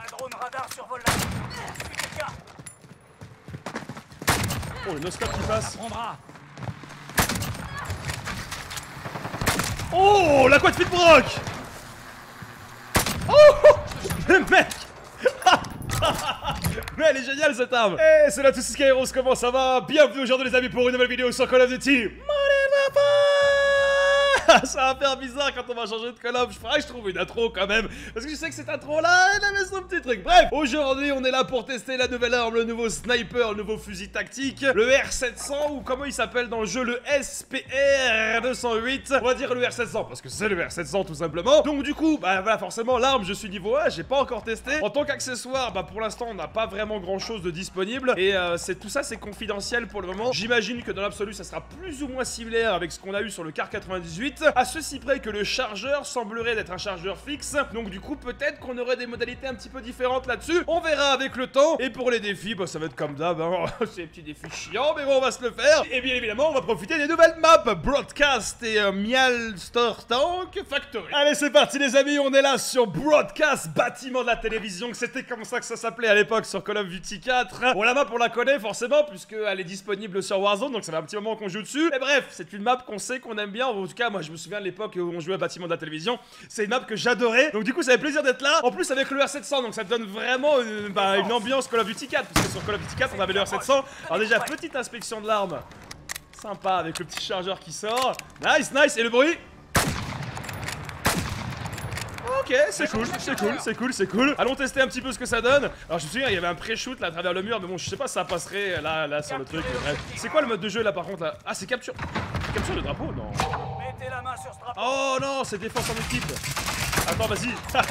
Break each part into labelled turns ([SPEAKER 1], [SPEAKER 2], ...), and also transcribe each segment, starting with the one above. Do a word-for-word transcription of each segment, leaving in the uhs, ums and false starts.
[SPEAKER 1] Un drone radar survole la... quelqu'un.
[SPEAKER 2] Oh, le no-scope qui passe. Oh, la quad fit broc. Oh, le mec. Mais elle est géniale cette arme. Hey, c'est là tous Skyros, comment ça va? Bienvenue aujourd'hui les amis pour une nouvelle vidéo sur Call of Duty Modern Warfare. Ça va faire bizarre quand on va changer de Call of. Je ferai que je trouve une intro quand même, parce que je sais que cette intro là, elle avait son petit truc. Bref, aujourd'hui on est là pour tester la nouvelle arme, le nouveau sniper, le nouveau fusil tactique, le R sept cents, ou comment il s'appelle dans le jeu, le S P R deux cent huit. On va dire le R sept cents parce que c'est le R sept cents tout simplement. Donc du coup, bah voilà, forcément l'arme, je suis niveau un, j'ai pas encore testé. En tant qu'accessoire, bah pour l'instant on n'a pas vraiment grand chose de disponible, et euh, c'est tout ça c'est confidentiel pour le moment. J'imagine que dans l'absolu ça sera plus ou moins similaire avec ce qu'on a eu sur le Kar quatre-vingt-dix-huit, à ceci près que le chargeur semblerait d'être un chargeur fixe. Donc du coup peut-être qu'on aurait des modalités un petit peu différentes là-dessus. On verra avec le temps. Et pour les défis, bah ça va être comme d'hab, hein. C'est des petits défis chiants, mais bon on va se le faire. Et bien évidemment on va profiter des nouvelles maps Broadcast et euh, Mialstor Tank Factory. Allez c'est parti les amis, on est là sur Broadcast, bâtiment de la télévision. C'était comme ça que ça s'appelait à l'époque sur Call of Duty quatre. Bon la map on la connaît forcément puisqu'elle est disponible sur Warzone, donc ça fait un petit moment qu'on joue dessus. Mais bref, c'est une map qu'on sait qu'on aime bien. En tout cas moi je me souviens de l'époque où on jouait à bâtiment de la télévision. C'est une map que j'adorais. Donc du coup ça fait plaisir d'être là. En plus avec le R sept cents, donc ça donne vraiment une, bah, une ambiance Call of Duty quatre, puisque sur Call of Duty quatre on avait le R sept cents. Alors déjà petite inspection de l'arme. Sympa avec le petit chargeur qui sort. Nice, nice. Et le bruit? Ok, c'est cool, c'est cool, c'est cool, c'est cool. Allons tester un petit peu ce que ça donne. Alors je me souviens, il y avait un pré-shoot là à travers le mur, mais bon, je sais pas si ça passerait là, là sur le truc. Bref. C'est quoi le mode de jeu là par contre là? Ah, c'est capture. Capture de drapeau? Non.
[SPEAKER 1] Mettez la main sur ce drapeau.
[SPEAKER 2] Oh non, c'est défense en équipe. Attends, vas-y.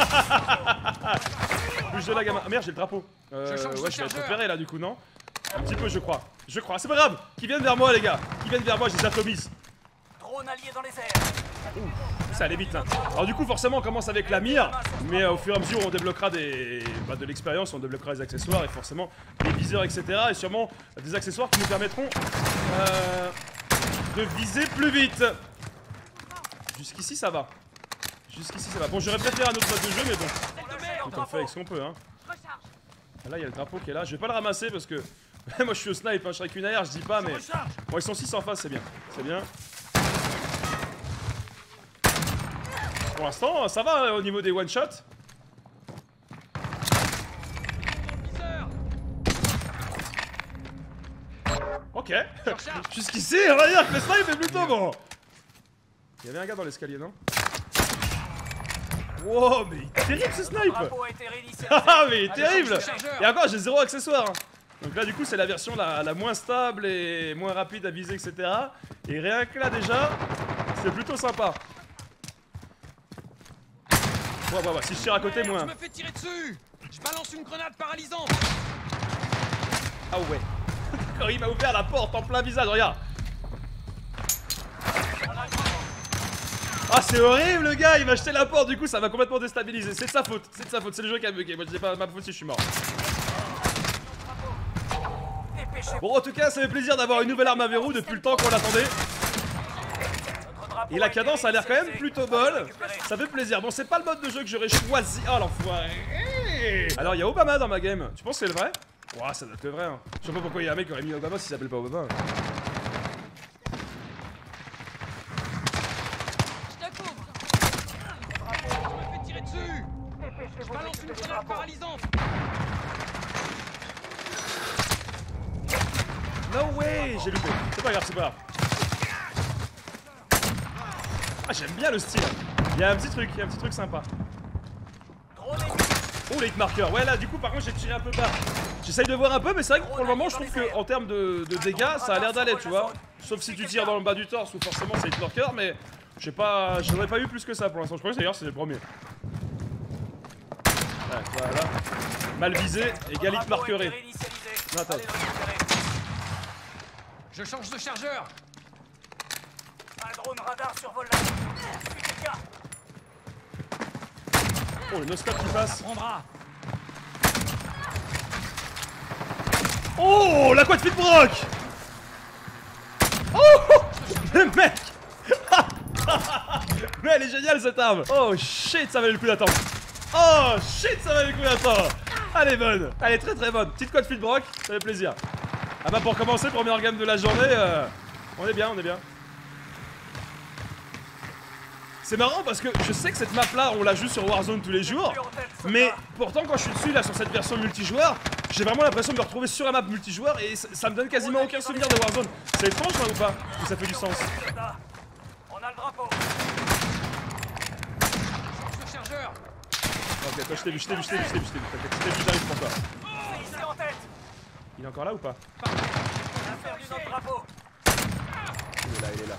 [SPEAKER 2] Bouge de la gamin. Ah merde, j'ai le drapeau. Euh, ouais, je vais être repéré là du coup, non? Un petit peu, je crois. Je crois. C'est pas grave. Qui viennent vers moi, les gars. Qui viennent vers moi, je les atomise.
[SPEAKER 1] Drone allié dans les airs.
[SPEAKER 2] Ouh, ça allait vite hein. Alors du coup forcément on commence avec la mire, mais euh, au fur et à mesure on débloquera des, bah, de l'expérience, on débloquera des accessoires et forcément des viseurs etc. Et sûrement des accessoires qui nous permettront euh, de viser plus vite. Jusqu'ici ça va. Jusqu'ici ça va. Bon j'aurais préféré un autre mode de jeu mais bon. Donc on fait avec ce qu'on peut hein. Là il y a le drapeau qui est là, je vais pas le ramasser parce que moi je suis au snipe, hein. Je serais qu'une A R, je dis pas mais... Bon ils sont six en face, c'est bien. C'est bien. Pour l'instant, ça va au niveau des one-shots. Ok. Jusqu'ici, on va dire que le snipe est plutôt bon. Il y avait un gars dans l'escalier, non? Wow, mais il est terrible ce snipe. Ah, mais il est terrible. Et encore, j'ai zéro accessoire. Donc là, du coup, c'est la version la, la moins stable et moins rapide à viser, et cetera. Et rien que là, déjà, c'est plutôt sympa. Ouais, ouais, ouais, si je tire à côté, moins.
[SPEAKER 3] Je me fais tirer dessus. Je balance une grenade paralysante.
[SPEAKER 2] Ah ouais. Quand il m'a ouvert la porte en plein visage, regarde. Ah c'est horrible le gars, il m'a jeté la porte, du coup ça m'a complètement déstabilisé. C'est de sa faute, c'est de sa faute, c'est le jeu qui a bugué. Moi je dis pas ma faute si je suis mort. Bon en tout cas ça fait plaisir d'avoir une nouvelle arme à verrou depuis le temps qu'on l'attendait. Et la cadence a l'air quand même plutôt bonne. Ça fait plaisir. Bon, c'est pas le mode de jeu que j'aurais choisi. Oh l'enfoiré. Alors, il y a Obama dans ma game. Tu penses que c'est le vrai? Ouah, ça doit être le vrai. Hein. Je sais pas pourquoi il y a un mec qui aurait mis Obama s'il s'appelle pas Obama.
[SPEAKER 3] Je te couvre. Je me fais tirer dessus. Je balance une grenade paralysante.
[SPEAKER 2] No way. J'ai loupé. C'est pas grave, c'est pas grave. Ah j'aime bien le style. Il y a un petit truc, il y a un petit truc sympa. Oh les hit markers. Ouais là du coup par contre j'ai tiré un peu bas. J'essaye de voir un peu mais c'est vrai que pour le moment je trouve que en termes de, de dégâts ça a l'air d'aller tu vois. Sauf si tu tires dans le bas du torse où forcément c'est hit marker mais je sais pas, j'en ai pas eu plus que ça pour l'instant. Je crois que d'ailleurs c'est le premier. Ouais, voilà. Mal visé et hit markeré. Attends.
[SPEAKER 3] Je change de chargeur.
[SPEAKER 1] Un drone radar survole la... quelqu'un.
[SPEAKER 2] Oh le no-scope qui passe.
[SPEAKER 3] Prendra.
[SPEAKER 2] Oh la quad fit broc. Oh le mec. Mais elle est géniale cette arme. Oh shit ça valait le coup d'attendre. Oh shit ça valait le coup d'attendre. Elle est bonne. Elle est très très bonne. Petite code Fleetbrock, ça fait plaisir. Ah bah pour commencer, première game de la journée, euh, on est bien, on est bien. C'est marrant parce que je sais que cette map là, on la joue sur Warzone tous les jours. Mais pourtant quand je suis dessus là sur cette version multijoueur, j'ai vraiment l'impression de me retrouver sur la map multijoueur et ça, ça me donne quasiment aucun souvenir de Warzone. C'est étrange là ou pas? Ou ça fait du sens?
[SPEAKER 1] On a le drapeau.
[SPEAKER 3] Le chargeur.
[SPEAKER 2] Ok, toi je t'ai vu, je t'ai vu, je t'ai vu, je t'ai vu, je t'ai vu, t'inquiète, je t'ai vu, j'arrive pour toi.
[SPEAKER 1] C'est en tête.
[SPEAKER 2] Il est encore là ou pas?
[SPEAKER 1] On a perdu notre drapeau.
[SPEAKER 2] Il est là, il est là.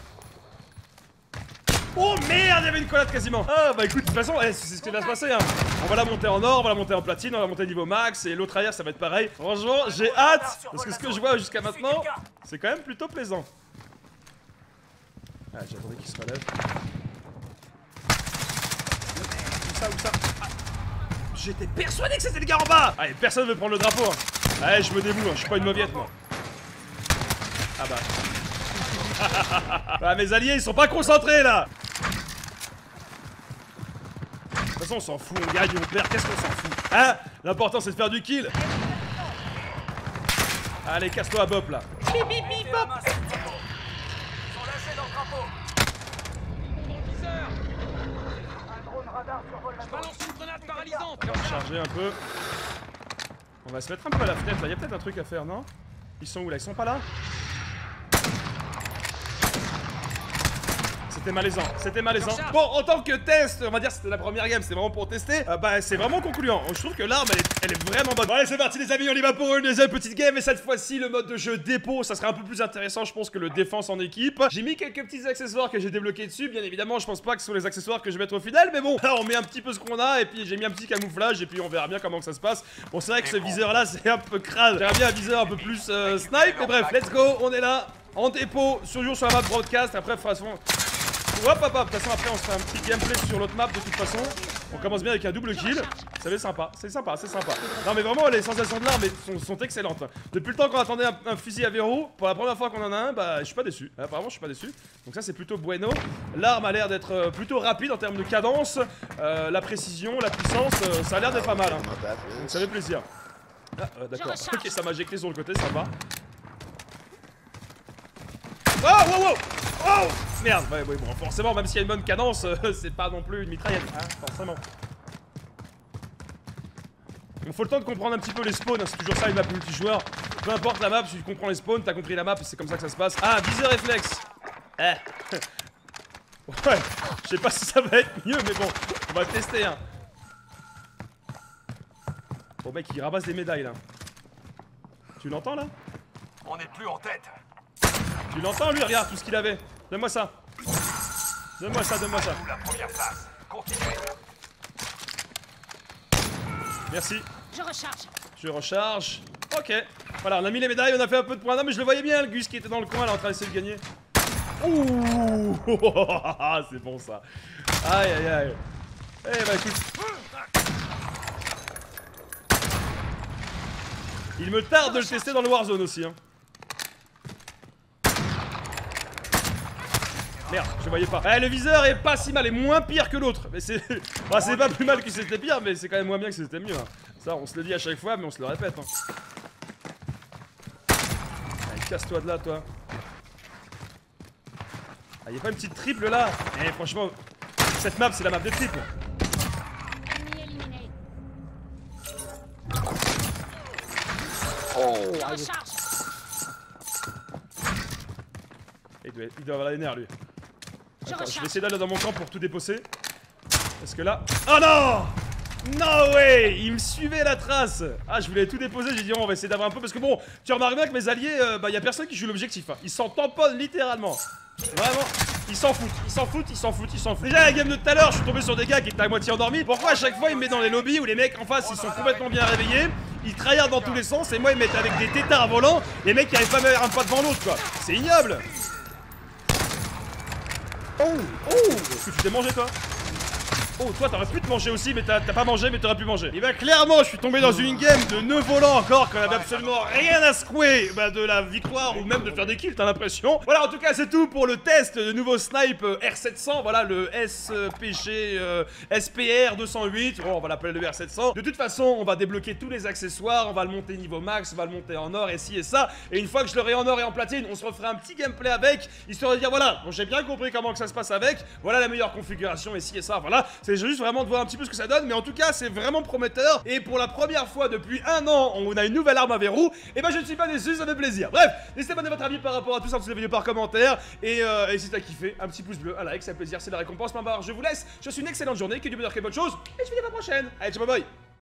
[SPEAKER 2] Oh merde, il y avait une collade quasiment. Ah bah écoute, de toute façon, eh, c'est ce qui va se passer hein. On va la monter en or, on va la monter en platine, on va la monter niveau max et l'autre arrière ça va être pareil. Franchement, j'ai hâte parce que ce que je vois jusqu'à maintenant, c'est quand même plutôt plaisant. Ah, j'attendais qu'il se relève. Où ça, où ça? Ah. J'étais persuadé que c'était le gars en bas. Allez, personne veut prendre le drapeau hein. Allez, je me déboule, hein. Je suis pas une mauviette moi. Ah bah. Bah mes alliés ils sont pas concentrés là. De toute façon on s'en fout, on gagne, on perd, qu'est-ce qu'on s'en fout? Hein? L'important c'est de faire du kill. Allez casse-toi à bop là. Bip bip bip bop.
[SPEAKER 1] Ils sont lâchés dans le drapeau.
[SPEAKER 3] Mon viseur.
[SPEAKER 1] Un drone radar survole la
[SPEAKER 3] Je balance une grenade paralysante.
[SPEAKER 2] On va recharger un peu. On va se mettre un peu à la fenêtre là, il y a peut-être un truc à faire, non? Ils sont où là? Ils sont pas là? C'était malaisant, c'était malaisant. Bon, en tant que test, on va dire c'était la première game, c'était vraiment pour tester. Euh, bah, c'est vraiment concluant. Je trouve que l'arme, elle, elle est vraiment bonne. Bon, allez, c'est parti, les amis, on y va pour une deuxième petite game. Et cette fois-ci, le mode de jeu dépôt, ça serait un peu plus intéressant, je pense, que le défense en équipe. J'ai mis quelques petits accessoires que j'ai débloqués dessus. Bien évidemment, je pense pas que ce sont les accessoires que je vais mettre au final. Mais bon, là, on met un petit peu ce qu'on a. Et puis, j'ai mis un petit camouflage. Et puis, on verra bien comment que ça se passe. Bon, c'est vrai que ce viseur-là, c'est un peu crade. J'aimerais bien un viseur un peu plus euh, snipe. Mais bref, let's go, on est là. En dépôt, toujours sur la map broadcast. Après, de toute façon. Hop hop hop, de toute façon après on se fait un petit gameplay sur l'autre map de toute façon. On commence bien avec un double kill. Ça va être sympa, c'est sympa, c'est sympa. Non mais vraiment les sensations de l'arme sont, sont excellentes. Depuis le temps qu'on attendait un, un fusil à verrou, pour la première fois qu'on en a un, bah je suis pas déçu. Apparemment je suis pas déçu. Donc ça c'est plutôt bueno. L'arme a l'air d'être plutôt rapide en termes de cadence. euh, La précision, la puissance, euh, ça a l'air d'être pas mal hein. Donc ça fait plaisir. Ah euh, d'accord, ok ça m'a éjecté sur le côté, ça va. Oh wow wow. Oh merde, ouais, ouais, bon, forcément, même s'il y a une bonne cadence, euh, c'est pas non plus une mitraillette, hein, forcément. Il faut le temps de comprendre un petit peu les spawns, hein, c'est toujours ça une map multijoueur. Peu importe la map, si tu comprends les spawns, t'as compris la map, c'est comme ça que ça se passe. Ah, viseur réflexe. Eh. Ouais, je sais pas si ça va être mieux, mais bon, on va tester, hein. Bon mec, il ramasse des médailles, là. Tu l'entends, là?
[SPEAKER 1] On n'est plus en tête.
[SPEAKER 2] Tu l'entends lui, regarde tout ce qu'il avait. Donne-moi ça. Donne-moi ça, donne-moi ça.
[SPEAKER 1] La première place. Continuez.
[SPEAKER 2] Merci.
[SPEAKER 4] Je recharge.
[SPEAKER 2] Je recharge. Ok. Voilà, on a mis les médailles, on a fait un peu de points. Non mais je le voyais bien, le Gus qui était dans le coin là en train d'essayer de gagner. Ouh. C'est bon ça. Aïe aïe aïe. Eh bah écoute. Il me tarde de le tester dans le Warzone aussi hein. Merde, je voyais pas. Eh, le viseur est pas si mal, est moins pire que l'autre. Mais c'est. Bah, c'est pas plus mal que c'était pire, mais c'est quand même moins bien que c'était mieux. Hein. Ça, on se le dit à chaque fois, mais on se le répète. Hein. Allez, casse-toi de là, toi. Ah, y'a pas une petite triple là? Eh, franchement, cette map, c'est la map de triple.
[SPEAKER 4] Ennemi éliminé.
[SPEAKER 2] Oh,
[SPEAKER 4] Je recharge.
[SPEAKER 2] il doit, il doit avoir les nerfs, lui.
[SPEAKER 4] Je
[SPEAKER 2] Attends, je vais
[SPEAKER 4] recharge.
[SPEAKER 2] essayer d'aller dans mon camp pour tout dépecer. Parce que là. Oh non! No way! Il me suivait la trace! Ah, je voulais tout déposer, j'ai dit on va essayer d'avoir un peu. Parce que bon, tu remarques bien que mes alliés, euh, bah, y a personne qui joue l'objectif. Hein. Ils s'en tamponnent littéralement. Vraiment, ils s'en foutent, ils s'en foutent, ils s'en foutent, ils s'en foutent. Déjà, la game de tout à l'heure, je suis tombé sur des gars qui étaient à moitié endormis. Pourquoi à chaque fois ils me mettent dans les lobbies où les mecs en face ils sont complètement bien réveillés? Ils tryhardent dans tous les sens et moi ils me mettent avec des tétards volants. Les mecs qui arrivent pas à mettre un pas devant l'autre quoi. C'est ignoble! Oh! Oh! Est-ce que tu t'es mangé toi? Oh, toi, t'aurais pu te manger aussi, mais t'as pas mangé, mais t'aurais pu manger. Et bah, clairement, je suis tombé dans une game de neuf volants encore, qu'on avait absolument rien à secouer bah, de la victoire ou même de faire des kills, t'as l'impression. Voilà, en tout cas, c'est tout pour le test de nouveau snipe R sept cents. Voilà, le S P G euh, S P R deux cent huit. Bon, on va l'appeler le R sept cents. De toute façon, on va débloquer tous les accessoires, on va le monter niveau max, on va le monter en or et ci et ça. Et une fois que je l'aurai en or et en platine, on se refera un petit gameplay avec, histoire de dire voilà, bon, j'ai bien compris comment que ça se passe avec. Voilà la meilleure configuration et ci et ça. Voilà, c'est juste vraiment de voir un petit peu ce que ça donne, mais en tout cas, c'est vraiment prometteur. Et pour la première fois depuis un an, on a une nouvelle arme à verrou. Et ben, je ne suis pas déçu, ça fait plaisir. Bref, n'hésitez pas à donner votre avis par rapport à tout ça, sous la vidéo par commentaire. Et, euh, et si t'as kiffé, un petit pouce bleu, un like, c'est un plaisir, c'est la récompense. Point barre, je vous laisse. Je suis une excellente journée, que du bonheur, que bonne chose. Et je vous dis à la prochaine. Allez, ciao, bye bye.